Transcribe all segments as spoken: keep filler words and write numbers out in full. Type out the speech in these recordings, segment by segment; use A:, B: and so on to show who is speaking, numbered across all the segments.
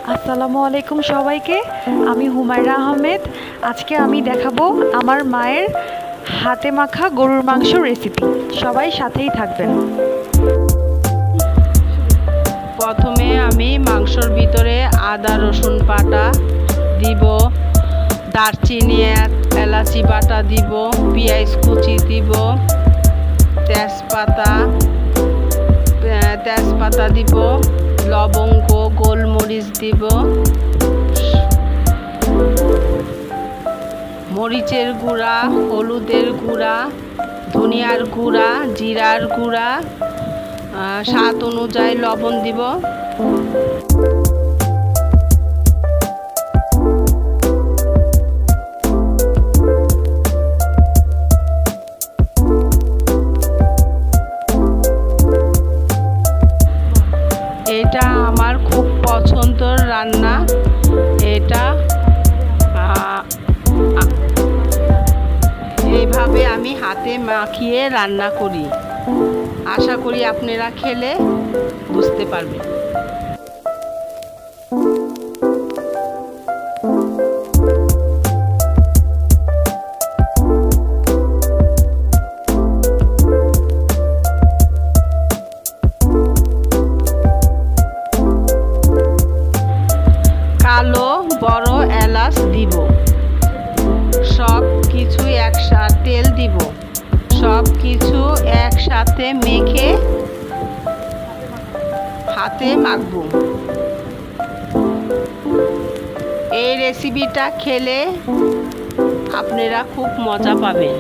A: আসসালামু আলাইকুম সবাইকে। আমি হুমায়রা আহমেদ। আজকে আমি দেখাবো আমার মায়ের হাতে মাখা গরুর মাংস রেসিপি। সবাই সাথেই থাকবেন।
B: প্রথমে আমি মাংসর ভিতরে আদা রসুন বাটা দিব, দারচিনি এলাচি বাটা দিব, পেঁয়াজ কুচি দিব, তেজপাতা তেজপাতা দিব, লবঙ্গ গোলমরিচ দিব, মরিচের গুঁড়া, হলুদের গুঁড়া, ধনিয়ার গুঁড়া, জিরার গুঁড়া, স্বাদ অনুযায়ী লবণ দিব। এটা আমার খুব পছন্দের রান্না। এটা এইভাবে আমি হাতে মাখিয়ে রান্না করি। আশা করি আপনারা খেলে বুঝতে পারবেন। কালো বড় এলাচ দিব, সব কিছু একসাথে তেল দিব, সব কিছু একসাথে মেখে হাতে মাখবো। এই রেসিপিটা খেলে আপনারা খুব মজা পাবেন।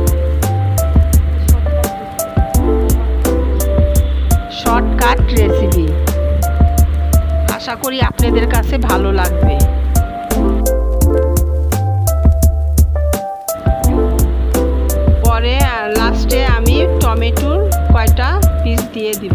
B: শর্টকাট রেসিপি, আশা করি আপনাদের কাছে ভালো লাগবে। পরে লাস্টে আমি টমেটোর কয়টা পিস দিয়ে দিব।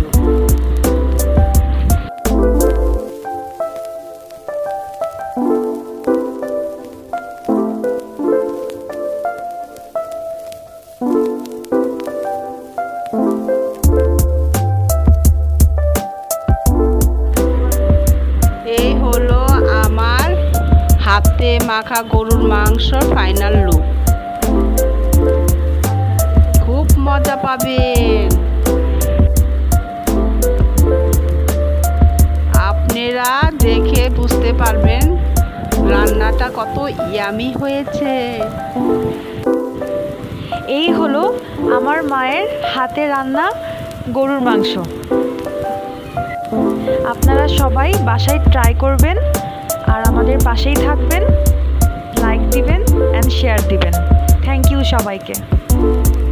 B: এই হলো আমার হাতে মাখা গরুর মাংসর ফাইনাল লুক। খুব মজা পাবেন। আপনারা দেখে বুঝতে পারবেন রান্নাটা কত ইয়ামি হয়েছে।
A: এই হলো আমার মায়ের হাতে রান্না গরুর মাংস। আপনারা সবাই বাসায় ট্রাই করবেন আর আমাদের পাশেই থাকবেন, লাইক দিবেন অ্যান্ড শেয়ার দিবেন। থ্যাংক ইউ সবাইকে।